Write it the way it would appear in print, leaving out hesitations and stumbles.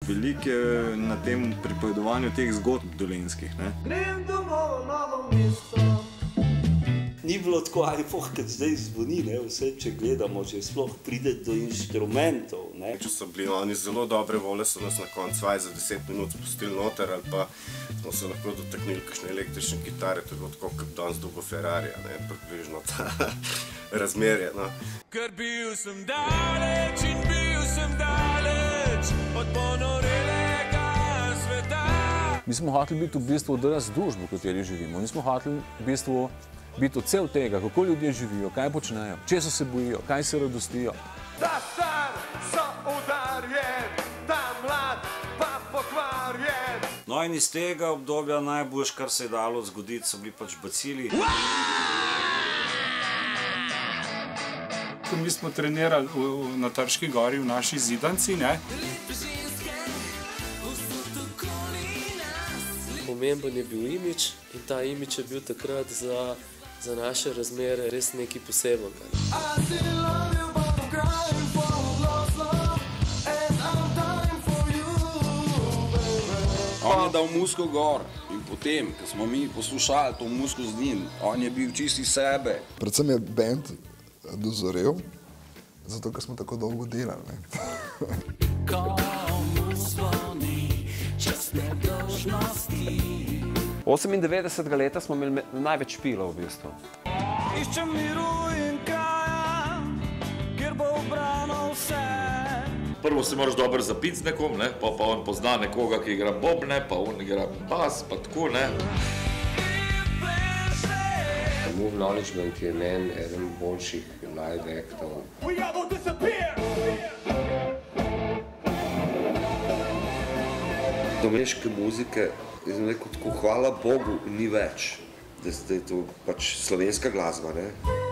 Veliko je na tem pripovedovanju teh zgodb dolenjskih. Grem domov v Novo mesto. Ni bilo tako, kot zdaj zvoni, vse, če gledamo, če sploh pride do inštrumentov. Če so bili oni zelo dobre volje, so nas na koncu za 10 minut spustili noter, ali pa smo se lahko dotaknili kakšne električne kitare, to je bilo tako, kot danes dolgo Ferrarija, približno ta razmerje. Ker bil sem daleč in bil sem daleč od ponorelega sveta. Mi smo hoteli biti v bistvu odraz družbe, v kateri živimo. Mi smo hoteli v bistvu biti odsev tega, kako ljudje živijo, kaj počnejo, česa se bojijo, kaj se radostijo. Ta star so udarjen, ta mlad pa pokvarjen. No in iz tega obdobja najboljš, kar se je dalo zgoditi, so bili pač bacili. Mi smo trenirali na Trški gori v naši zidanci, Pomemben je bil imidž in ta imidž je bil takrat za naše razmere res nekaj poseben. On je dal muziko gor in potem, ko smo mi poslušali to muziko z njim, on je bil čisti sebe. Predvsem je band dozorel, zato ker smo tako dolgo delali. Od 98. leta smo imeli največ špilov v bistvu. Iščem miru in kraja, kjer bo obrano vse. Prvo se moraš dobro zapiti z nekom, pa on pozna nekoga, ki igra bobne, pa on igra bas, pa tako, Move Knowledgement je meni eden boljših live aktov. Domeške muzike, tako hvala Bogu, ni več. Da je to pač slovenska glasba,